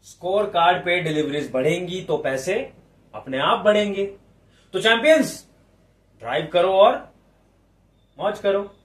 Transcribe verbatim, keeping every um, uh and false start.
Score card पे deliveries बढ़ेंगी तो पैसे अपने आप बढ़ेंगे। तो चैंपियंस, ड्राइव करो और मौज करो।